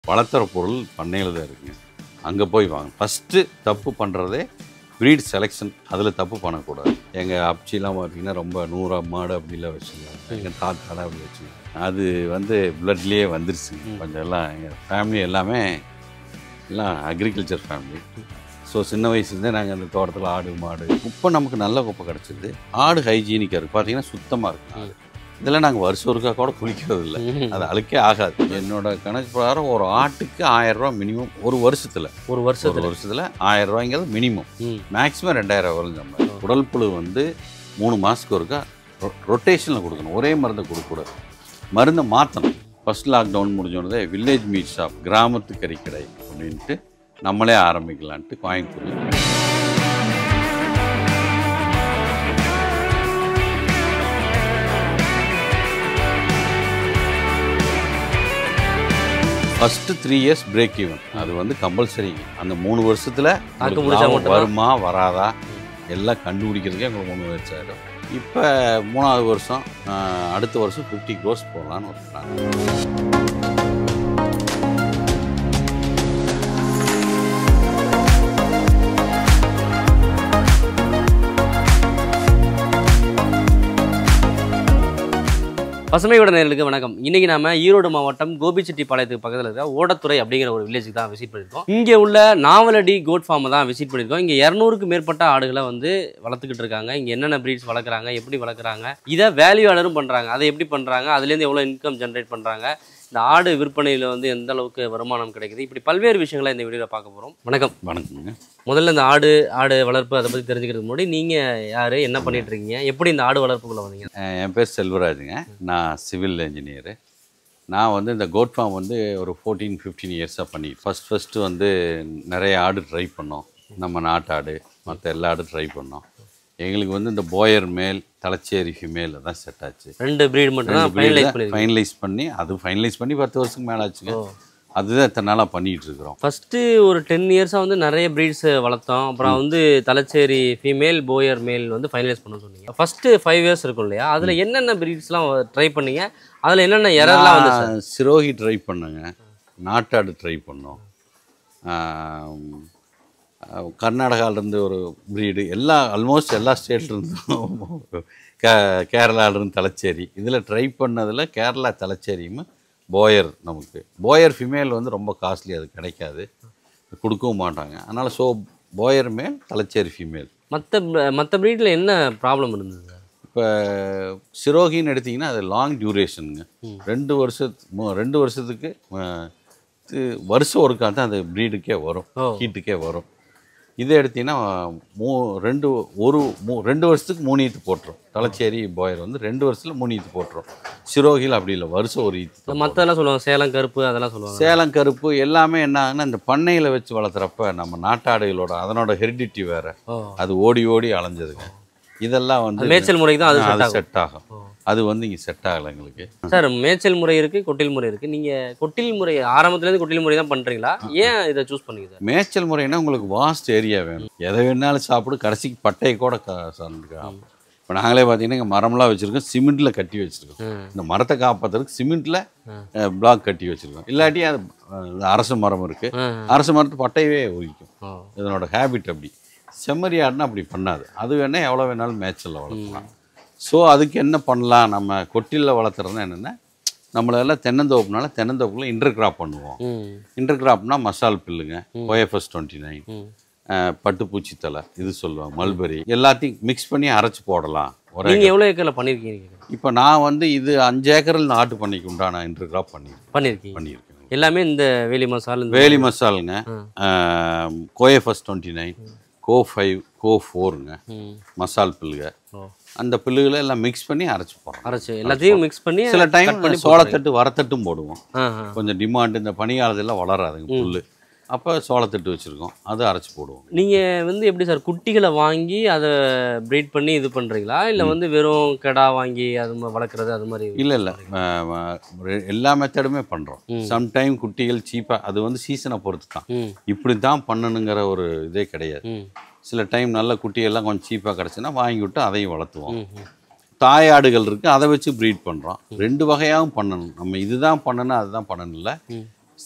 வளர்த்துற பொருள் பண்ணையில் தான் இருக்குங்க. அங்கே போய் வாங்க. ஃபஸ்ட்டு தப்பு பண்ணுறதே ப்ரீட் செலெக்ஷன். அதில் தப்பு பண்ணக்கூடாது. எங்கள் அப்சிலாம் பார்த்தீங்கன்னா ரொம்ப 100 மாடு அப்படிலாம் வச்சுருந்தாங்க. எங்கள் தாத்தாலாம் அப்படி வச்சுருந்தாங்க. அது வந்து பிளட்லேயே வந்துருச்சுங்க. கொஞ்சம் எல்லாம் எங்கள் ஃபேமிலி எல்லாமே எல்லாம் அக்ரிகல்ச்சர் ஃபேமிலி. ஸோ சின்ன வயசுலேருந்தே நாங்கள் அந்த தோட்டத்தில் ஆடு மாடு குப்பை நமக்கு நல்ல குப்பை கிடச்சிது. ஆடு ஹைஜீனிக்காக இருக்குது. பார்த்தீங்கன்னா சுத்தமாக இருக்குது ஆடு. இதெல்லாம் நாங்கள் வருஷம் ஒருக்கா கூட குளிக்கிறது இல்லை. அது அழுக்கே ஆகாது. என்னோட கணக்கு பிரகாரம் ஒரு ஆட்டுக்கு 1000 ரூபா மினிமம் ஒரு வருஷத்தில். ஒரு வருஷத்தில் 1000 ரூபாய்ங்கிறது மினிமம். மேக்ஸிமம் 2000 வரும். நம்ம உடல் புழு வந்து 3 மாதத்துக்கு ஒருக்கா ரொட்டேஷனில் கொடுக்கணும். ஒரே மருந்தை கொடுக்கக்கூடாது. மருந்தை மாற்றணும். ஃபஸ்ட் லாக்டவுன் முடிஞ்சோடனே வில்லேஜ் மீட் ஷாப், கிராமத்து கறிக்கடை அப்படின்ட்டு நம்மளே ஆரம்பிக்கலான்ட்டு கோயம்புத்தூரில் ஃபஸ்ட்டு 3 இயர்ஸ் பிரேக் ஈவன். அது வந்து கம்பல்சரி. அந்த 3 வருஷத்தில் வருமா வராதா எல்லாம் கண்டுபிடிக்கிறதுக்கே எங்களுக்கு 3 வருஷம் ஆகிடும். இப்போ 3ஆவது வருஷம் அடுத்த வருஷம் 50 crores போடலான்னு ஒரு பிளான். பசுமையோட நேயர்களுக்கு வணக்கம். இன்னைக்கு நாம ஈரோடு மாவட்டம் கோபிச்செட்டிப்பாளையத்துக்கு பக்கத்தில் இருக்க ஓடத்துறை அப்படிங்கிற ஒரு வில்லேஜுக்கு தான் விசிட் பண்ணியிருக்கோம். இங்கே உள்ள நாவலடி கோட் ஃபார்மை தான் விசிட் பண்ணியிருக்கோம். இங்கே 200க்கு மேற்பட்ட ஆடுகளை வந்து வளர்த்துக்கிட்டு இருக்காங்க. இங்கே என்னென்ன ப்ரீட்ஸ் வளர்க்குறாங்க, எப்படி வளர்க்குறாங்க, இதை வேல்யூ ஆடரும் பண்ணுறாங்க, அதை எப்படி பண்ணுறாங்க, அதுலேருந்து எவ்வளோ இன்கம் ஜென்ரேட் பண்ணுறாங்க, இந்த ஆடு விற்பனையில் வந்து எந்த அளவுக்கு வருமானம் கிடைக்குது, இப்படி பல்வேறு விஷயங்களை இந்த வீடியோவில் பார்க்க போகிறோம். வணக்கம். வணக்கங்க. முதல்ல இந்த ஆடு வளர்ப்பு அதை பற்றி தெரிஞ்சுக்கிறதுக்கு முன்னாடி நீங்கள் யார், என்ன பண்ணிட்டு இருக்கீங்க, எப்படி இந்த ஆடு வளர்ப்புக்குள்ள வந்தீங்க? என் பேர் செல்வராஜுங்க. நான் சிவில் இன்ஜினியரு. நான் வந்து இந்த கோட் ஃபார்ம் வந்து ஒரு 14-15 இயர்ஸாக பண்ணிட்டு ஃபஸ்ட்டு வந்து நிறைய ஆடு ட்ரை பண்ணோம். நம்ம நாட்டாடு மற்ற எல்லா ஆடும் ட்ரை பண்ணோம். எங்களுக்கு வந்து இந்த போயர் மேல், தலைச்சேரி ஃபீமேல் தான் செட் ஆச்சு. 2 ப்ரீட் மட்டும் தான் ஃபைனலைஸ் பண்ணி 10 வருஷத்துக்கு மேலே ஆச்சுங்க. அதுதான் இத்தனை நாளாக பண்ணிகிட்டு இருக்கிறோம். ஃபஸ்ட்டு ஒரு 10 இயர்ஸாக வந்து நிறைய ப்ரீட்ஸ் வளர்த்தோம். அப்புறம் வந்து தலைச்சேரி ஃபீமேல், போயர் மேல் வந்து ஃபைனலைஸ் பண்ண சொன்னீங்க. ஃபஸ்ட்டு 5 இயர்ஸ் இருக்கும் இல்லையா, அதில் என்னென்ன ப்ரீட்ஸ்லாம் ட்ரை பண்ணீங்க, அதில் என்னென்ன எரர்லாம் வந்து? சிரோகி ட்ரை பண்ணுங்க, நாட்டாடு ட்ரை பண்ணோம், கர்நாடகாவிலேருந்து ஒரு ப்ரீடு, ஆல்மோஸ்ட் எல்லா ஸ்டேட்லேருந்தும் கேரளாவிலேருந்து தலைச்சேரி. இதில் ட்ரை பண்ணதில் கேரளா தலைச்சேரியும் போயர். நமக்கு போயர் ஃபீமேல் வந்து ரொம்ப காஸ்ட்லி, அது கிடைக்காது, கொடுக்கவும் மாட்டாங்க. அதனால் போயர் மேல், தலைச்சேரி ஃபீமேல். மற்ற ப்ரீடில் என்ன ப்ராப்ளம் இருந்தது? இப்போ சிரோகின்னு எடுத்திங்கன்னா அது லாங் டியூரேஷனுங்க. 2 வருஷத்துக்கு வருஷம் ஒருக்கா தான் அந்த ப்ரீடுக்கே வரும், ஹீட்டுக்கே வரும். இதை எடுத்திங்கன்னா 2 வருஷத்துக்கு 3 ஈத்து போட்டுரும். தலைச்சேரி போயர் வந்து 2 வருஷத்தில் 3 ஈத்து போட்டுரும். சிரோகில் அப்படி இல்லை, வருஷம் ஒரு ஈத்து. மற்றெல்லாம் சொல்லுவாங்க, சேலம் கருப்பு அதெல்லாம் சொல்லுவாங்க. சேலம் கருப்பு எல்லாமே என்ன ஆகுன்னா, இந்த பண்ணையில் வச்சு வளர்த்துறப்ப நம்ம நாட்டாடுகளோட அதனோட ஹெரிடிட்டி வேறு, அது ஓடி ஓடி அலைஞ்சதுங்க. இதெல்லாம் வந்து மேய்ச்சல் முறைக்கு தான் அது செட் ஆகும். அது வந்து இங்கே செட் ஆகலை எங்களுக்கு. சார், மேய்ச்சல் முறை இருக்குது, கொட்டில் முறை இருக்குது. நீங்கள் கொட்டில் முறை ஆரம்பத்துலேருந்து கொட்டில் முறை தான் பண்ணுறீங்களா? ஏன் இதை சூஸ் பண்ணிங்க சார்? மேய்ச்சல் முறைன்னா உங்களுக்கு வாஸ்ட் ஏரியா வேணும். எதை வேணாலும் சாப்பிடு, கடைசிக்கு பட்டையை கூட சார்ந்துக்கலாம். இப்போ நாங்களே பார்த்தீங்கன்னா இங்கே மரம்லாம் வச்சுருக்கோம், சிமெண்ட்டில் கட்டி வச்சுருக்கோம். இந்த மரத்தை காப்பாற்றுறதுக்கு சிமெண்ட்டில் பிளாக் கட்டி வச்சுருக்கோம். இல்லாட்டி அது அரச மரம் இருக்குது, அரச மரத்து பட்டையவே உரிக்கும். இதனோட ஹேபிட் அப்படி. செம்மறி ஆடுனா அப்படி பண்ணாது. அது வேணால் எவ்வளோ வேணாலும் மேய்ச்சலில் வளர்க்கலாம். ஸோ அதுக்கு என்ன பண்ணலாம், நம்ம கொட்டிலில் வளர்த்துறதுனா என்னென்னா, நம்மளெல்லாம் தென்னந்தோப்புனால தென்னந்தோப்புல இன்டர் கிராப் பண்ணுவோம். இன்டர் கிராப்னா மசால் பில்லுங்க, OFS 29, பட்டுப்பூச்சி தலை, இது சொல்லுவாங்க, மல்பெரி, எல்லாத்தையும் மிக்ஸ் பண்ணி அரைச்சி போடலாம். நீங்கள் எவ்வளோ ஏக்கரில் பண்ணியிருக்கீங்க? இப்போ நான் வந்து இது 5 ஏக்கரில் நாட்டு பண்ணிக்கு உண்டான இன்டர் கிராப் பண்ணியிருக்கேன். எல்லாமே இந்த வேலி மசாலுங்க, OFS 29, CO5, CO4ங்க, மசால் பில்லுங்க. அந்த பில்லுகளை எல்லாம் மிக்ஸ் பண்ணி அரைச்சி போடுறோம். எல்லாத்தையும் மிக்ஸ் பண்ணி சில டைம் சோளத்தட்டு வரத்தட்டும் போடுவோம். கொஞ்சம் டிமாண்ட், இந்த பனிக்காலத்தெல்லாம் வளராதுங்க புல்லு, அப்போ சோளத்தட்டு வச்சுருக்கோம், அது அரைச்சி போடுவோம். நீங்கள் வந்து எப்படி சார் குட்டிகளை வாங்கி அதை ப்ரீட் பண்ணி இது பண்ணுறீங்களா, இல்லை வந்து வெறும் கெடா வாங்கி அது வளர்க்குறது அது மாதிரி? இல்லை, எல்லா மெத்தடுமே பண்ணுறோம். சம்டைம் குட்டிகள் சீப்பாக, அது வந்து சீசனை பொறுத்து தான், இப்படி தான் பண்ணணுங்கிற ஒரு இதே கிடையாது. சில டைம் நல்ல குட்டியெல்லாம் கொஞ்சம் சீப்பாக கிடச்சுன்னா வாங்கி விட்டு அதையும் வளர்த்துவோம். தாயாடுகள் இருக்குது, அதை வச்சு ப்ரீட் பண்ணுறோம். 2 வகையாகவும் பண்ணணும். நம்ம இதுதான் பண்ணணும் அதுதான் பண்ணணும் இல்லை.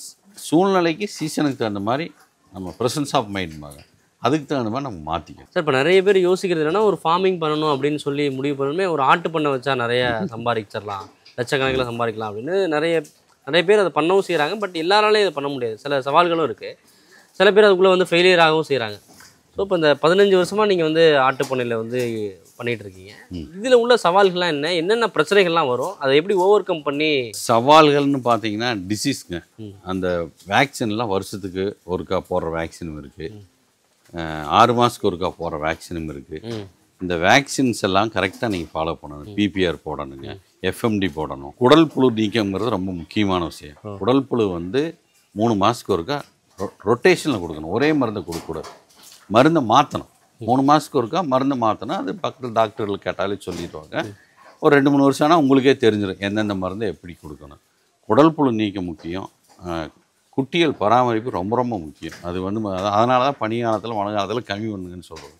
சூழ்நிலைக்கு சீசனுக்கு தகுந்த மாதிரி நம்ம ப்ரெசன்ஸ் ஆஃப் மைண்ட்பாங்க, அதுக்கு தகுந்த மாதிரி நம்ம மாற்றிக்கணும். சார் இப்போ நிறைய பேர் யோசிக்கிறது என்னன்னா, ஒரு ஃபார்மிங் பண்ணணும் அப்படின்னு சொல்லி முடிவு பண்ணணுமே, ஒரு ஆட்டு பண்ணை வச்சா நிறைய சம்பாதிச்சிடலாம், லட்சக்கணக்கில் சம்பாதிக்கலாம் அப்படின்னு நிறைய பேர் அதை பண்ணவும் செய்கிறாங்க. பட் எல்லாராலையும் இதை பண்ண முடியாது, சில சவால்களும் இருக்குது. சில பேர் அதுக்குள்ளே வந்து ஃபெயிலியர் ஆகவும் செய்கிறாங்க. ஸோ இப்போ இந்த 15 வருஷமாக நீங்கள் வந்து ஆட்டு பண்ணையில் வந்து பண்ணிகிட்டு இருக்கீங்க. இதில் உள்ள சவால்கள்லாம் என்னென்ன பிரச்சனைகள்லாம் வரும், அதை எப்படி ஓவர் கம் பண்ணி? சவால்கள்னு பார்த்தீங்கன்னா டிசீஸ்ங்க. அந்த வேக்சின்லாம் வருஷத்துக்கு ஒருக்கா போடுற வேக்சினும் இருக்குது, 6 மாதத்துக்கு ஒருக்கா போடுற வேக்சினும் இருக்குது. இந்த வேக்சின்ஸ் எல்லாம் கரெக்டாக நீங்கள் ஃபாலோ பண்ணணும். பிபிஆர் போடணுங்க, எஃப்எம்டி போடணும். குடல் புழு நீக்கங்கிறது ரொம்ப முக்கியமான விஷயம். குடல் புழு வந்து 3 மாதத்துக்கு ஒருக்கா ரொட்டேஷனில் கொடுக்கணும், ஒரே மருந்தை கொடுக்கக்கூடாது. மருந்தை மாற்றணும், 3 மாதத்துக்கு ஒருக்கா மருந்தை மாற்றணும். அது பக்கத்தில் டாக்டர்கள் கேட்டாலே சொல்லிடுவாங்க. ஒரு 2-3 வருஷம் ஆனால் உங்களுக்கே தெரிஞ்சிடும் எந்தெந்த மருந்தை எப்படி கொடுக்கணும். குடல் புழு நீக்க முக்கியம், குட்டிகள் பராமரிப்பு ரொம்ப ரொம்ப முக்கியம். அது வந்து அதனால தான் பனிக்காலத்தில் மழை காலத்தில் கம்மி பண்ணுங்கன்னு சொல்கிறது.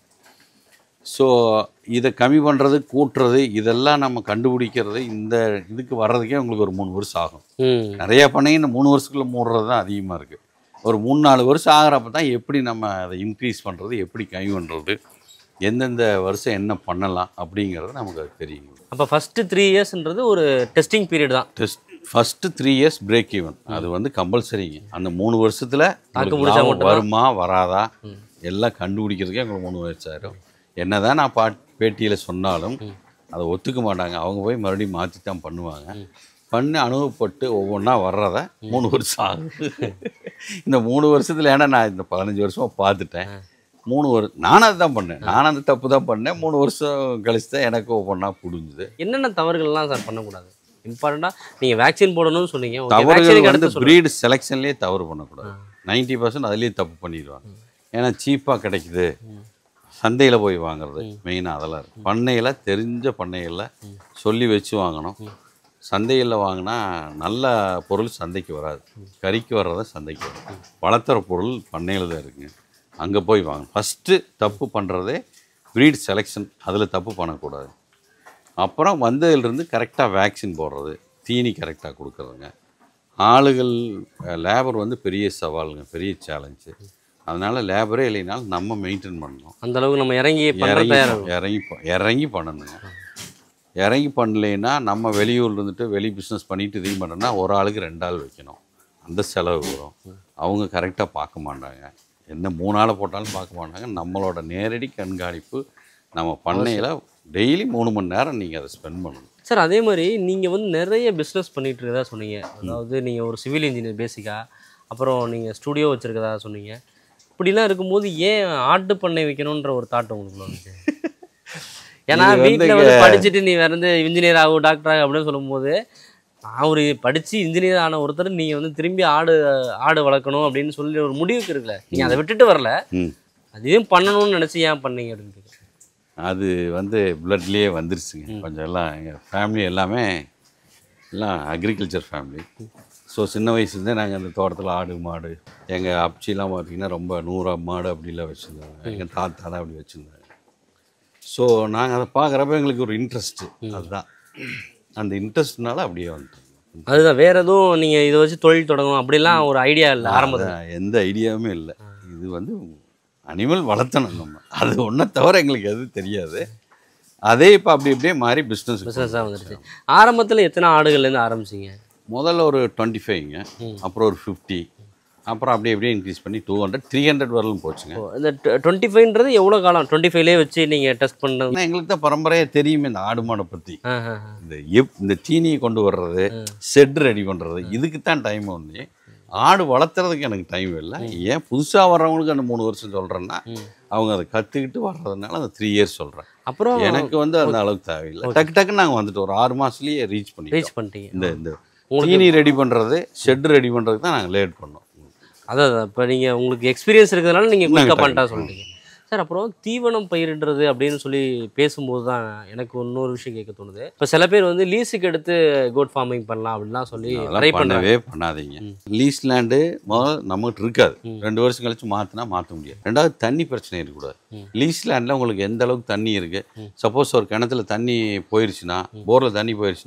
ஸோ இதை கம்மி பண்ணுறது, கூட்டுறது, இதெல்லாம் நம்ம கண்டுபிடிக்கிறது, இந்த இதுக்கு வர்றதுக்கே உங்களுக்கு ஒரு 3 வருஷம் ஆகும். நிறையா பண்ணி இந்த 3 வருஷத்துக்குள்ளே மூடுறது தான் அதிகமாக இருக்குது. ஒரு 3-4 வருஷம் ஆகிறப்ப தான் எப்படி நம்ம அதை இன்க்ரீஸ் பண்ணுறது, எப்படி கம்மி பண்ணுறது, எந்தெந்த வருஷம் என்ன பண்ணலாம் அப்படிங்கிறது நமக்கு அது தெரியும். அப்போ ஃபஸ்ட்டு 3 இயர்ஸ்ன்றது ஒரு டெஸ்டிங் பீரியட் தான். ஃபஸ்ட்டு 3 இயர்ஸ் பிரேக் ஈவன், அது வந்து கம்பல்சரிங்க. அந்த 3 வருஷத்தில் வருமா வராதா எல்லாம் கண்டுபிடிக்கிறதுக்கே உங்களுக்கு 3 வருஷம் ஆயிரும். என்ன தான் நான் பேட்டியில் சொன்னாலும் அதை ஒத்துக்க மாட்டாங்க. அவங்க போய் மறுபடியும் மாற்றி தான் பண்ணுவாங்க. பண்ணி அனுபவப்பட்டு ஒவ்வொன்றா வர்றத 3 வருஷம் ஆகுது. இந்த 3 வருஷத்தில் ஏன்னா நான் இந்த 15 வருஷமாக பார்த்துட்டேன். 3 வருஷம் நானும் அதுதான் பண்ணேன், நானும் அந்த தப்பு தான் பண்ணேன். 3 வருஷம் கழிச்சு தான் எனக்கு ஒவ்வொன்றா புரிஞ்சுது. என்னென்ன தவறுகள்லாம் சார் பண்ணக்கூடாது? இம்பார்ட்டண்டாக நீங்கள் வேக்சின் போடணும்னு சொன்னீங்க. தவறுகள் வந்து ப்ரீடு செலெக்ஷன்லேயே தவறு பண்ணக்கூடாது. 90% அதுலேயே தப்பு பண்ணிடுவாங்க. ஏன்னா சீப்பாக கிடைக்குது, சந்தையில் போய் வாங்குறது மெயினாக அதெல்லாம் இருக்குது. பண்ணையில் தெரிஞ்ச பண்ணைகளில் சொல்லி வச்சு வாங்கணும். சந்தையில் வாங்கினா நல்ல பொருள் சந்தைக்கு வராது, கறிக்கு வர்றத சந்தைக்கு வரும். வளர்த்துற பொருள் பண்ணையில் தான் இருக்குங்க, அங்கே போய் வாங்கணும். ஃபஸ்ட்டு தப்பு பண்ணுறதே ப்ரீட் செலெக்ஷன், அதில் தப்பு பண்ணக்கூடாது. அப்புறம் வந்ததிலிருந்து கரெக்டாக வேக்சின் போடுறது, தீனி கரெக்டாக கொடுக்குறதுங்க. ஆளுகள் லேபர் வந்து பெரிய சவாலுங்க, பெரிய சேலஞ்சு. அதனால் லேபரே இல்லைனாலும் நம்ம மெயின்டைன் பண்ணணும். அந்தளவுக்கு நம்ம இறங்கி பண்ணணுங்க. இறங்கி பண்ணலைன்னா நம்ம வெளியூரில் இருந்துட்டு வெளி பிஸ்னஸ் பண்ணிட்டு இதையும் பண்ணோன்னா ஒரு ஆளுக்கு 2 ஆள் வைக்கணும், அந்த செலவு வரும். அவங்க கரெக்டாக பார்க்க மாட்டாங்க, என்ன 3 ஆளை போட்டாலும் பார்க்க மாட்டாங்க. நம்மளோட நேரடி கண்காணிப்பு நம்ம பண்ணையில் டெய்லி 3 மணி நேரம் நீங்கள் அதை ஸ்பெண்ட் பண்ணணும். சார் அதே மாதிரி நீங்கள் வந்து நிறைய பிஸ்னஸ் பண்ணிகிட்டு இருக்கதா சொன்னீங்க. அதாவது நீங்கள் ஒரு சிவில் இன்ஜினியர் பேசிக்காக, அப்புறம் நீங்கள் ஸ்டூடியோ வச்சுருக்கதா சொன்னீங்க. இப்படிலாம் இருக்கும்போது ஏன் ஆட்டு பண்ணை வைக்கணுன்ற ஒரு தாட் உங்களுக்கு வந்துச்சு? ஏன்னா வீட்டில் வந்து படிச்சுட்டு நீ வேறு வந்து இன்ஜினியர் ஆகும், டாக்டர் ஆகும் அப்படின்னு சொல்லும்போது, நான் ஒரு படித்து இன்ஜினியர் ஆன ஒருத்தர் நீங்கள் வந்து திரும்பி ஆடு வளர்க்கணும் அப்படின்னு சொல்லி ஒரு முடிவுக்கு இருக்குல்ல, நீங்கள் அதை விட்டுட்டு வரல, அதையும் பண்ணணும்னு நினச்சி ஏன் பண்ணீங்க அப்படின்னு? அது வந்து பிளட்லேயே வந்துருச்சுங்க. கொஞ்சம் எல்லாம் எங்கள் ஃபேமிலி எல்லாமே எல்லாம் அக்ரிகல்ச்சர் ஃபேமிலி. ஸோ சின்ன வயசுலேருந்தே நாங்கள் அந்த தோட்டத்தில் ஆடு மாடு, எங்கள் அப்ச்சிலாம் பார்த்திங்கன்னா ரொம்ப 100 மாடு அப்படிலாம் வச்சுருந்தாங்க. எங்கள் தாத்தாலாம் அப்படி வச்சுருந்தாங்க. ஸோ நாங்கள் அதை பார்க்குறப்ப எங்களுக்கு ஒரு இன்ட்ரெஸ்ட்டு, அதுதான் அந்த இன்ட்ரெஸ்ட்னால அப்படியே வந்துட்டோம். அதுதான், வேறு எதுவும் நீங்கள் இதை வச்சு தொழில் தொடங்கணும் அப்படிலாம் ஒரு ஐடியா இல்லை ஆரம்பத்தில்? எந்த ஐடியாவுமே இல்லை. இது வந்து அனிமல் வளர்த்தணும் நம்ம, அது ஒன்றை தவிர எங்களுக்கு எதுவும் தெரியாது. அதே இப்போ அப்படி இப்படியே மாறி பிஸ்னஸாக வந்துடுச்சு. ஆரம்பத்தில் எத்தனை ஆடுகள்லேருந்து ஆரம்பிச்சிங்க? முதல்ல ஒரு 25ங்க, அப்புறம் ஒரு 50, அப்புறம் அப்படியே அப்படியே இன்க்ரீஸ் பண்ணி 200, 300 வரலும் போச்சுங்க. இந்த 25ன்றது எவ்வளோ காலம்? 25லேயே வச்சு நீங்கள் டெஸ்ட் பண்ணுறது? எங்களுக்கு தான் பரம்பரையாக தெரியுமே இந்த ஆடு மாடை பற்றி. இந்த தீனியை கொண்டு வர்றது, ஷெட் ரெடி பண்ணுறது, இதுக்கு தான் டைம் வந்து. ஆடு வளர்த்துறதுக்கு எனக்கு டைம் இல்லை. ஏன் புதுசாக வர்றவங்களுக்கு அந்த 3 வருஷம் சொல்கிறேன்னா, அவங்க அதை கற்றுக்கிட்டு வர்றதுனால அந்த 3 இயர்ஸ் சொல்கிறேன். அப்புறம் எனக்கு வந்து அந்த அளவுக்கு தேவையில்லை. டக்குன்னு நாங்கள் வந்துட்டு ஒரு 6 மாதத்துலேயே ரீச் பண்ணிட்டீங்க. இந்த தீனி ரெடி பண்ணுறது, ஷெட் ரெடி பண்ணுறதுக்கு தான் நாங்கள் லேட் பண்ணோம். அதான் இப்போ நீங்கள் உங்களுக்கு எக்ஸ்பீரியன்ஸ் இருக்கிறதுனால நீங்கள் குயிக்காக பண்ணிட்டா சொல்கிறீங்க சார். அப்புறம் தீவனம் பயிரிடுறது அப்படின்னு சொல்லி பேசும்போது தான் எனக்கு இன்னொரு விஷயம் கேட்க தோணுது. இப்போ சில பேர் வந்து லீஸுக்கு எடுத்து கோட் ஃபார்மிங் பண்ணலாம் அப்படின்லாம் சொல்லி ட்ரை பண்ணாதீங்க. லீஸ் லேண்டு முதல்ல நம்மகிட்ட இருக்காது, 2 வருஷம் கழிச்சு மாற்ற முடியாது. 2வது தண்ணி பிரச்சனை இருக்கக்கூடாது. லீஸ் லேண்டில் உங்களுக்கு எந்த அளவுக்கு தண்ணி இருக்குது, சப்போஸ் ஒரு கிணத்துல தண்ணி போயிடுச்சுன்னா, போரில் தண்ணி போயிடுச்சுன்னா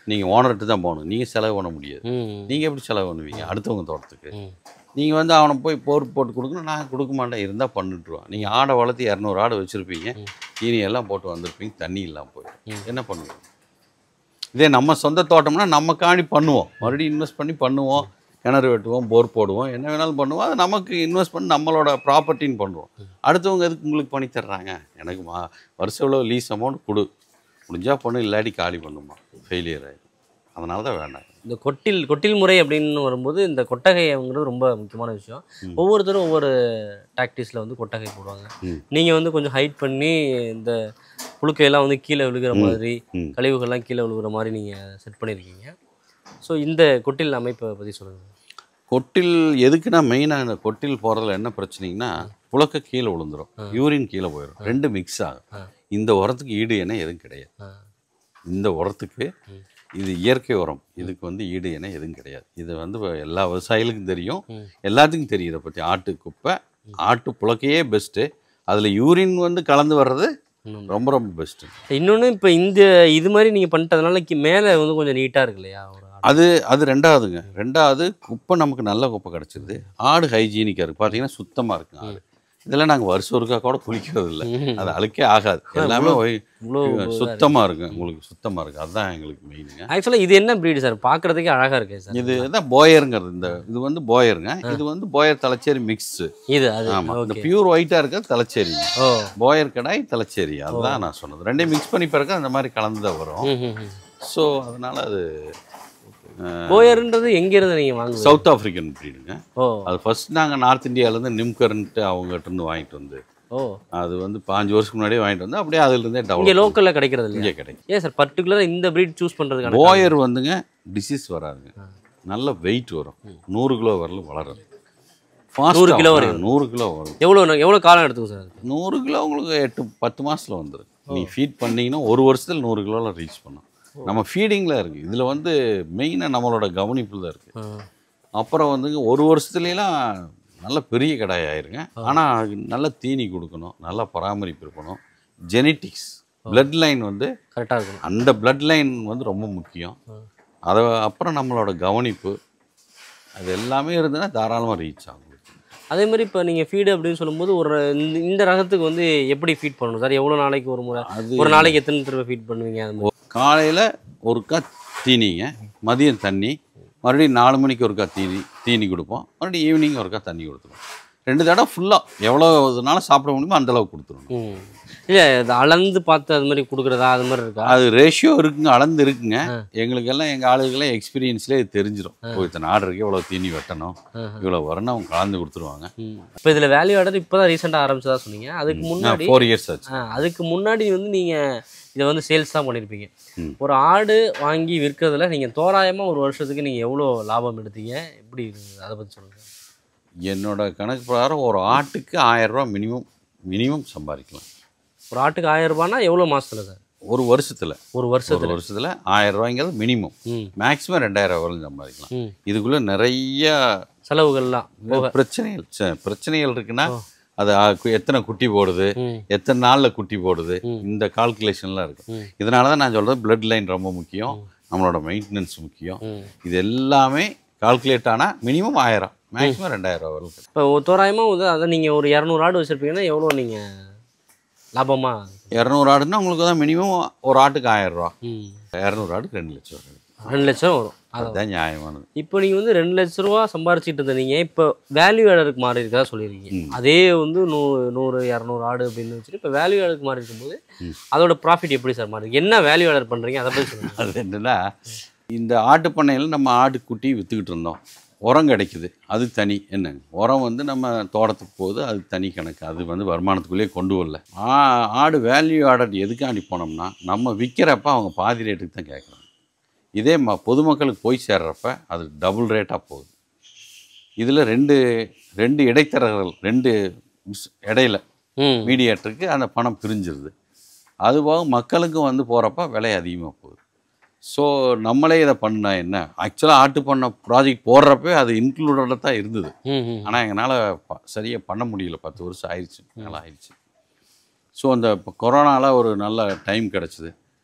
நீங்கள் ஓனர்கிட்ட தான் போகணும். நீங்கள் செலவு பண்ண முடியாது. நீங்கள் எப்படி செலவு பண்ணுவீங்க அடுத்தவங்க தோட்டத்துக்கு? நீங்கள் வந்து அவனை போய் போர் போட்டு கொடுக்கணும், நான் கொடுக்க மாட்டேன், இருந்தால் பண்ணிட்டுருவான். நீங்கள் ஆடை வளர்த்து 200 ஆடு வச்சுருப்பீங்க, தீனி எல்லாம் போட்டு வந்திருப்பீங்க, தண்ணி இல்லாமல் போயிடும். என்ன பண்ணுவோம்? இதே நம்ம சொந்த தோட்டம்னா நம்ம காணி பண்ணுவோம், மறுபடியும் இன்வெஸ்ட் பண்ணி பண்ணுவோம், கிணறு வெட்டுவோம், போர் போடுவோம், என்ன வேணாலும் பண்ணுவோம். அது நமக்கு இன்வெஸ்ட் பண்ணி நம்மளோட ப்ராப்பர்ட்டின்னு பண்ணுவோம். அடுத்தவங்க எதுக்கு உங்களுக்கு பண்ணி தர்றாங்க? எனக்கு வருஷம் எவ்வளோ லீஸ் அமௌண்ட் கொடு, முடிஞ்சால் பண்ணு, இல்லாட்டி காலி பண்ணுமா, ஃபெயிலியர் ஆகிடும். அதனால தான் வேண்டாம். இந்த கொட்டில் முறை அப்படின்னு வரும்போது இந்த கொட்டகைங்கிறது ரொம்ப முக்கியமான விஷயம். ஒவ்வொருத்தரும் ஒவ்வொரு டாக்டிஸில் வந்து கொட்டகை போடுவாங்க. நீங்கள் வந்து கொஞ்சம் ஹைட் பண்ணி இந்த புழுக்கையெல்லாம் வந்து கீழே விழுகிற மாதிரி, கழிவுகள்லாம் கீழே விழுகிற மாதிரி நீங்கள் செட் பண்ணியிருக்கீங்க. ஸோ இந்த கொட்டில் அமைப்பை பற்றி சொல்லுங்கள். கொட்டில் எதுக்குன்னா மெயினாக இந்த கொட்டில் போகிறதுல என்ன பிரச்சனைங்கன்னா, புழக்க கீழே விழுந்துடும், யூரின் கீழே போயிடும், ரெண்டு மிக்ஸ் ஆகும். இந்த உரத்துக்கு ஈடு என்ன எதுவும் கிடையாது. இந்த உரத்துக்கு இது இயற்கை உரம், இதுக்கு வந்து ஈடு என்ன எதுவும் கிடையாது. இது வந்து எல்லா விவசாயிகளுக்கும் தெரியும், எல்லாத்துக்கும் தெரியும் இதை பற்றி. ஆட்டு குப்பை, ஆட்டு புழக்கையே பெஸ்ட்டு, அதில் யூரின் வந்து கலந்து வர்றது ரொம்ப ரொம்ப பெஸ்ட்டு. இன்னொன்று இப்போ இந்த இது மாதிரி நீங்கள் பண்ணிட்டதுனால மேலே வந்து கொஞ்சம் நீட்டாக இருக்கு இல்லையா? அது ரெண்டாவதுங்க. ரெண்டாவது குப்பை நமக்கு நல்ல குப்பை கிடச்சிருது, ஆடு ஹைஜீனிக்காக இருக்குது, பார்த்தீங்கன்னா சுத்தமாக இருக்குங்க ஆடு. இதெல்லாம் நாங்கள் வருஷம் ஒருக்கா கூட குளிக்கிறது இல்லை, அது அழுக்கே ஆகாது, எல்லாமே சுத்தமாக இருக்கும். உங்களுக்கு சுத்தமாக இருக்குது, அதுதான் எங்களுக்கு மெயினுங்க. ஆக்சுவலாக இது என்ன ப்ரீடு சார்? பார்க்குறதுக்கே அழகாக இருக்கு சார். இது தான் போயருங்கிறது. இது வந்து போயருங்க, இது வந்து போயர் தலைச்சேரி மிக்ஸு. இது ஆமாம், இந்த பியூர் ஒயிட்டாக இருக்கிறது தலைச்சேரி, போயர் கடாய் தலைச்சேரி, அதுதான் நான் சொன்னது. ரெண்டையும் மிக்ஸ் பண்ணி பிறகு அந்த மாதிரி கலந்து தான் வரும். ஸோ அதனால் அது போயர்ன்றது எங்கேருந்து நீங்கள் வாங்குவீங்க? சவுத் ஆஃப்ரிக்கன் ப்ரீடுங்க. அது ஃபர்ஸ்ட் நாங்கள் நார்த் இந்தியாவிலேருந்து நிம்கர்ன்ட்டு அவங்ககிட்ட வாங்கிட்டு வந்து, அது வந்து 5 வருஷத்துக்கு முன்னாடியே வாங்கிட்டு வந்து அப்படியே அதுலேருந்தே டெவலப். இங்கே லோக்கலில் கிடைக்கிறது இல்லை? இங்கே கிடைக்கும். ஏன் சார் பர்டிகுலராக இந்த ப்ரீட் சூஸ் பண்ணுறதுக்கான? போயர் வந்துங்க டிசீஸ் வராதுங்க, நல்ல வெயிட் வரும், 100 கிலோ வரலும் வளரும். 100 கிலோ வரும்? 100 கிலோ வரும். எவ்வளோ காலம் எடுத்துக்கும் சார்? 100 கிலோ உங்களுக்கு 8-10 மாதத்தில் வந்துடும். நீ ஃபீட் பண்ணிங்கன்னா 1 வருஷத்தில் 100 கிலோவில் ரீச் பண்ணும். நம்ம ஃபீடிங்கில் இருக்குது, இதில் வந்து மெயினாக நம்மளோட கவனிப்பில் தான் இருக்குது. அப்புறம் வந்துங்க 1 வருஷத்துலாம் நல்ல பெரிய கடாய் ஆயிருங்க. ஆனால் நல்ல தீனி கொடுக்கணும், நல்ல பராமரிப்பு இருக்கணும், ஜெனட்டிக்ஸ் பிளட் லைன் வந்து கரெக்டாக இருக்கணும். அந்த பிளட் லைன் வந்து ரொம்ப முக்கியம். அதை அப்புறம் நம்மளோட கவனிப்பு, அது எல்லாமே இருந்ததுன்னா தாராளமாக ரீச் ஆகும். அதே மாதிரி இப்போ நீங்கள் ஃபீடு அப்படின்னு சொல்லும்போது இந்த ரகத்துக்கு வந்து எப்படி ஃபீட் பண்ணணும் சார்? எவ்வளோ நாளைக்கு ஒரு முறை, ஒரு நாளைக்கு எத்தனை தடவை ஃபீட் பண்ணுவீங்க? அது மாதிரி காலையில் ஒருக்கா தீனிங்க, மதியம் தண்ணி, மறுபடியும் 4 மணிக்கு ஒருக்கா தீனி கொடுப்போம், மறுபடியும் ஈவினிங் ஒருக்கா தண்ணி கொடுத்துருவோம். 2 தடவை ஃபுல்லாக எவ்வளோனாலும் சாப்பிட முடியுமோ அந்தளவுக்கு கொடுத்துருவோம். இல்லை அது அளந்து பார்த்து அது மாதிரி கொடுக்குறதா அது மாதிரி இருக்கா? அது ரேஷியோ இருக்குங்க, அளந்து இருக்குங்க. எங்களுக்கெல்லாம் எங்கள் ஆளுகெல்லாம் எக்ஸ்பீரியன்ஸ்லேயே இது தெரிஞ்சிடும். இத்தனை ஆர்டருக்கு இவ்வளோ தீனி வெட்டணும், இவ்வளோ வரணும், அவங்க கலந்து கொடுத்துருவாங்க. இப்போ இதில் வேல்யூ ஆர்டர் இப்போ தான் ரீசெண்டாக ஆரம்பிச்சதா சொன்னீங்க. அதுக்கு முன்னாடி 4 இயர்ஸ் ஆச்சு. அதுக்கு முன்னாடி வந்து நீங்கள் இதை வந்து சேல்ஸ் தான் பண்ணியிருப்பீங்க. ஒரு ஆடு வாங்கி விற்கிறதுல நீங்கள் தோராயமாக ஒரு வருஷத்துக்கு நீங்கள் எவ்வளோ லாபம் எடுத்தீங்க, எப்படி இருந்தது அதை பற்றி சொல்லுங்கள். என்னோட கணக்கு பிரகாரம் ஒரு ஆட்டுக்கு 1000 ரூபா மினிமம் சம்பாதிக்கலாம். ஒரு ஆட்டுக்கு 1000 ரூபானா எவ்வளோ மாதத்தில் சார்? ஒரு வருஷத்தில் 1000 ரூபாய்ங்கிறது மினிமம். மேக்ஸிமம் 2000 வரலும் சம்பாதிக்கலாம். இதுக்குள்ளே நிறைய செலவுகள்லாம் பிரச்சனைகள் இருக்குன்னா, அது எத்தனை குட்டி போடுது, எத்தனை நாளில் குட்டி போடுது, இந்த கால்குலேஷன்லாம் இருக்குது. இதனால தான் நான் சொல்கிறது பிளட் லைன் ரொம்ப முக்கியம், நம்மளோட மெயின்டெனன்ஸ் முக்கியம். இது எல்லாமே கால்குலேட் ஆனால் மினிமம் 1000, மேக்ஸிமம் 2000 வரும். இப்போ தோராயமாக அதை நீங்கள் ஒரு 200 ஆடு வச்சுருப்பீங்கன்னா எவ்வளோ நீங்கள் லாபமாக? 200 ஆடுன்னா உங்களுக்கு தான் மினிமம் ஒரு ஆட்டுக்கு 1000 ரூபா. 200 ஆடுக்கு 2 லட்சம் வரும். 2 லட்சம் வரும். அதுதான் நியாயமானது. இப்போ நீங்கள் வந்து 2 லட்ச ரூபா சம்பாரிச்சிட்டு இருந்தீங்க, இப்போ வேல்யூ ஆடருக்கு மாறி இருக்கதா சொல்லியிருக்கீங்க. அதே வந்து 100-200 ஆடு அப்படின்னு வச்சுட்டு இப்போ வேல்யூ ஆடருக்கு மாறி இருக்கும்போது அதோட ப்ராஃபிட் எப்படி சார் மாறி? என்ன வேல்யூ ஆடர் பண்ணுறீங்க அதை பற்றி சொல்லுங்கள். அது என்னன்னா, இந்த ஆட்டு பண்ணையில் நம்ம ஆட்டுக்குட்டி விற்றுக்கிட்டு இருந்தோம், உரம் கிடைக்குது, அது தனி. என்னங்க உரம் வந்து நம்ம தோட்டத்துக்கு போகுது, அது தனி கணக்கு, அது வந்து வருமானத்துக்குள்ளேயே கொண்டு வரல. ஆடு வேல்யூ ஆர்டர் எதுக்காண்டி போனோம்னா, நம்ம விற்கிறப்ப அவங்க பாதி ரேட்டுக்கு தான் கேட்குறாங்க. இதே பொதுமக்களுக்கு போய் சேர்றப்ப அது டபுள் ரேட்டாக போகுது. இதில் ரெண்டு இடைத்தரகர்கள், 2 இடையில மீடியேட்டருக்கு அந்த பணம் பிரிஞ்சிருது. அதுபோக மக்களுக்கும் வந்து போகிறப்ப விலை அதிகமாக போகுது. ஸோ நம்மளே இதை பண்ண என்ன, ஆக்சுவலாக ஆட்டு பண்ண ப்ராஜெக்ட் போடுறப்ப அது இன்க்ளூடடாக தான் இருந்தது. ஆனால் எங்களால் சரியாக பண்ண முடியல, 10 வருஷம் ஆயிடுச்சு, நல்லா ஆயிடுச்சு. ஸோ அந்த இப்போ கொரோனாவில் ஒரு நல்ல டைம் கிடச்சிது.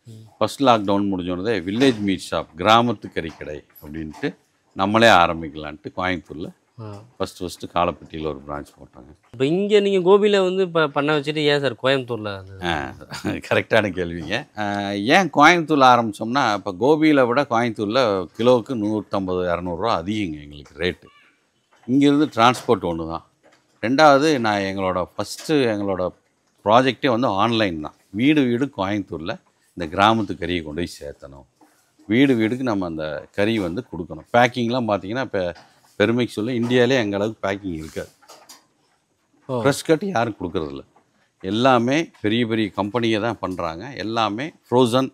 ஃபஸ்ட் லாக்டவுன் முடிஞ்சோடனே வில்லேஜ் மீட் ஷாப், கிராமத்து கறிக்கடை அப்படின்ட்டு நம்மளே ஆரம்பிக்கலான்ட்டு கோயம்புத்தூரில் ஃபஸ்ட்டு காலப்பட்டியில் ஒரு பிரான்ச் போட்டாங்க. இப்போ இங்கே நீங்கள் கோபியில் வந்து இப்போ பண்ண வச்சுட்டு ஏன் சார் கோயம்புத்தூரில்? கரெக்டான கேள்விங்க. ஏன் கோயம்புத்தூரில் ஆரம்பித்தோம்னா, இப்போ கோபியில் விட கோயம்புத்தூரில் கிலோவுக்கு 150-200 அதிகங்க எங்களுக்கு ரேட்டு. இங்கேருந்து டிரான்ஸ்போர்ட் ஒன்று தான். ரெண்டாவது, நான் எங்களோட ப்ராஜெக்டே வந்து ஆன்லைன் தான். வீடு வீடு கோயம்புத்தூரில் இந்த கிராமத்து கறியை கொண்டு போய் சேர்த்தணும். வீடு வீடுக்கு நம்ம அந்த கறி வந்து கொடுக்கணும். பேக்கிங்லாம் பார்த்தீங்கன்னா இப்போ பெருமைக்கு சொல்ல இந்தியாவிலே எங்கள் அளவுக்கு பேக்கிங் இருக்காது. ஃப்ரெஷ் கட் யாரும் கொடுக்குறதில்ல. எல்லாமே பெரிய பெரிய கம்பெனியை தான் பண்ணுறாங்க. எல்லாமே ஃப்ரோசன்,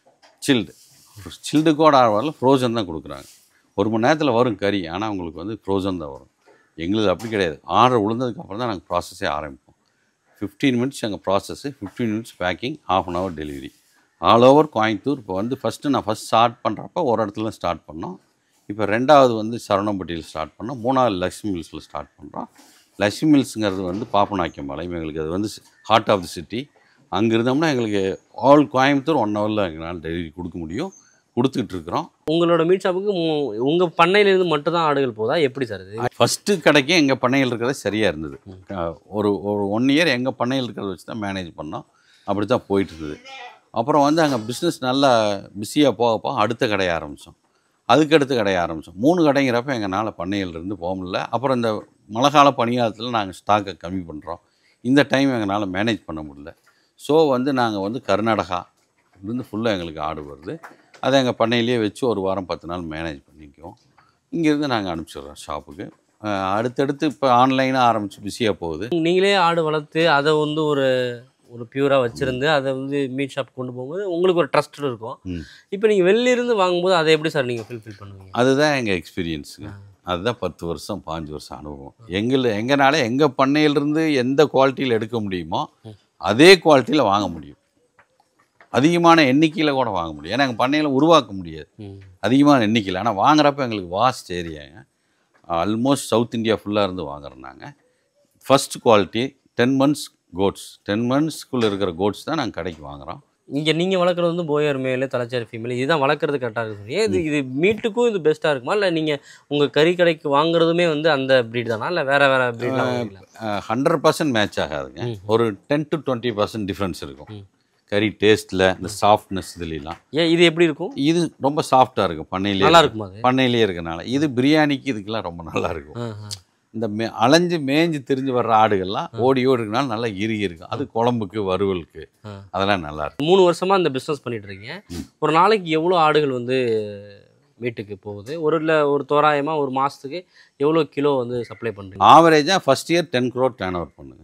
சில்டு கூட வரல, ஃப்ரோசன் தான் கொடுக்குறாங்க. 1 மணி நேரத்தில் வரும் கறி, ஆனால் உங்களுக்கு வந்து ஃப்ரோசன் தான் வரும். எங்களுக்கு அப்படி கிடையாது. ஆர்டர் விழுந்ததுக்கப்புறம் தான் நாங்கள் ப்ராசஸே ஆரம்பிப்போம். 15 மினிட்ஸ் எங்கள் process, 15 minutes packing, ½ hour delivery. All over Coimbatore. இப்போ வந்து ஃபஸ்ட்டு ஸ்டார்ட் பண்ணுறப்ப ஒரு இடத்துல ஸ்டார்ட் பண்ணோம். இப்போ 2வது வந்து சரவணம்பட்டியில் ஸ்டார்ட் பண்ணோம். 3வது லக்ஷ்மி மில்ஸில் ஸ்டார்ட் பண்ணுறோம். லக்ஷ்மி மில்ஸுங்கிறது வந்து பாப்பநாயக்கம்பாளையம். எங்களுக்கு அது வந்து ஹார்ட் ஆஃப் தி சிட்டி. அங்கே இருந்தோம்னா எங்களுக்கு ஆல் கோயம்புத்தூர் 1 ஹவரில் எங்களால் டெலிவரி கொடுக்க முடியும். கொடுத்துக்கிட்டு இருக்கிறோம். உங்களோட மீட் ஷாப்புக்கு உங்கள் பண்ணையிலேருந்து மட்டும் தான் ஆடுகள் போதா, எப்படி சார் இது? ஃபஸ்ட்டு கடைக்கே எங்கள் பண்ணையில் இருக்கிறது சரியாக இருந்தது. ஒரு 1 இயர் எங்கள் பண்ணையில் இருக்கிறத வச்சு தான் மேனேஜ் பண்ணோம். அப்படி தான் போயிட்டு இருந்தது. அப்புறம் வந்து அங்கே பிஸ்னஸ் நல்லா பிஸியாக போக அடுத்த கடையை ஆரம்பித்தோம். அதுக்கடுத்து கடையை ஆரம்பித்தோம். 3 கடைங்கிறப்ப எங்களால் பண்ணையிலிருந்து போக முடியல. அப்புறம் இந்த மழைக்கால பனிகாலத்தில் நாங்கள் ஸ்டாக்கை கம்மி பண்ணுறோம். இந்த டைம் எங்களால் மேனேஜ் பண்ண முடியல. ஸோ வந்து நாங்கள் வந்து கர்நாடகா இருந்து ஃபுல்லாக எங்களுக்கு ஆடு வருது. அதை எங்கள் பண்ணையிலேயே வச்சு ஒரு வாரம் 10 நாள் மேனேஜ் பண்ணிக்குவோம். இங்கேருந்து நாங்கள் அனுப்பிச்சிடுறோம் ஷாப்புக்கு. அடுத்தடுத்து இப்போ ஆன்லைனாக ஆரம்பித்து பிஸியாக போகுது. நீங்களே ஆடு வளர்த்து அதை வந்து ஒரு பியூராக வச்சுருந்து அதை வந்து மீட் ஷாப் கொண்டு போகும்போது உங்களுக்கு ஒரு ட்ரஸ்ட் இருக்கும். இப்போ நீங்கள் வெளியிருந்து வாங்கும்போது அதை எப்படி சார் நீங்கள் ஃபில்ஃபில் பண்ணுவீங்க? அதுதான் எங்கள் எக்ஸ்பீரியன்ஸுங்க. அதுதான் 10 வருஷம் 15 வருஷம் அனுபவம். எங்களால் எங்கள் பண்ணையிலிருந்து எந்த குவாலிட்டியில் எடுக்க முடியுமோ அதே குவாலிட்டியில் வாங்க முடியும். அதிகமான எண்ணிக்கையில் கூட வாங்க முடியும். ஏன்னா எங்கள் பண்ணையில் உருவாக்க முடியாது அதிகமான எண்ணிக்கையில். ஆனால் வாங்குறப்ப எங்களுக்கு வாஸ்ட் ஏரியாங்க. ஆல்மோஸ்ட் சவுத் இந்தியா ஃபுல்லாக இருந்து வாங்குறோம் நாங்கள். First quality 10 months goats. 10 monthsக்குள்ளே இருக்கிற கோட்ஸ் தான் நாங்கள் கடைக்கு வாங்குகிறோம். இங்கே நீங்கள் வளர்க்குறது வந்து போயர் மேலே, தலைச்சாரி ஃபீமேல், இதுதான் வளர்க்குறது கரெக்டாக இருக்குது. இது மீட்டுக்கும் இது பெஸ்ட்டாக இருக்குமா, இல்லை நீங்கள் உங்கள் கறி கடைக்கு வாங்குறதுமே வந்து அந்த ப்ரீட் தானா, இல்லை வேறு ப்ரீட்லாம்? 100% மேட்ச் ஆகாதுங்க. ஒரு 10 to 20% டிஃப்ரென்ஸ் இருக்கும் கறி டேஸ்ட்டில், இந்த சாஃப்ட்னஸ் இதுலாம். இது எப்படி இருக்கும்? இது ரொம்ப சாஃப்டாக இருக்கும். பண்ணையிலே நல்லா இருக்குமா? பண்ணையிலே இருக்கனால இது பிரியாணிக்கு இதுக்கெல்லாம் ரொம்ப நல்லா இருக்கும். இந்த அலைஞ்சு மேய்ஞ்சு திரிஞ்சு வர்ற ஆடுகள்லாம் ஓடி இருக்கனால நல்லா இறுகி இருக்கும். அது குழம்புக்கு, வறுவலுக்கு அதெல்லாம் நல்லா இருக்கும். 3 வருஷமாக இந்த பிஸ்னஸ் பண்ணிட்டு இருக்கீங்க. ஒரு நாளைக்கு எவ்வளோ ஆடுகள் வந்து வீட்டுக்கு போகுது? ஒரு தோராயமாக ஒரு மாதத்துக்கு எவ்வளோ கிலோ வந்து சப்ளை பண்ணுறீங்க? ஆவரேஜாக first year 10 crore turn over பண்ணுங்க.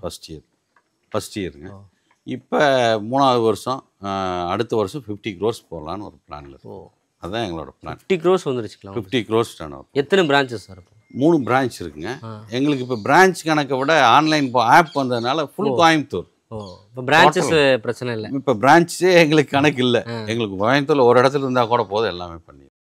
ஃபஸ்ட் இயருங்க. இப்போ 3வது வருஷம், அடுத்த வருஷம் 50 crores போடலான்னு ஒரு பிளானில் இருக்கும். அதுதான் எங்களோட பிளான். 50 crores வந்துருச்சுக்கலாம். 50 crores டர்ன் ஓவர். எத்தனை பிரான்ச்சஸ் சார்? 3 பிரான்ச் இருக்குங்க. எங்களுக்கு இப்போ பிரான்ச் கணக்கை விட ஆன்லைன் ஆப் வந்ததுனால ஃபுல் கோயம்புத்தூர். இப்போ பிரான்ச்சஸ் பிரச்சனை இல்லை. இப்போ பிரான்ச்சே எங்களுக்கு கணக்கு இல்லை. எங்களுக்கு கோயம்புத்தூரில் ஒரு இடத்துல இருந்தால் கூட போதும், எல்லாமே பண்ணி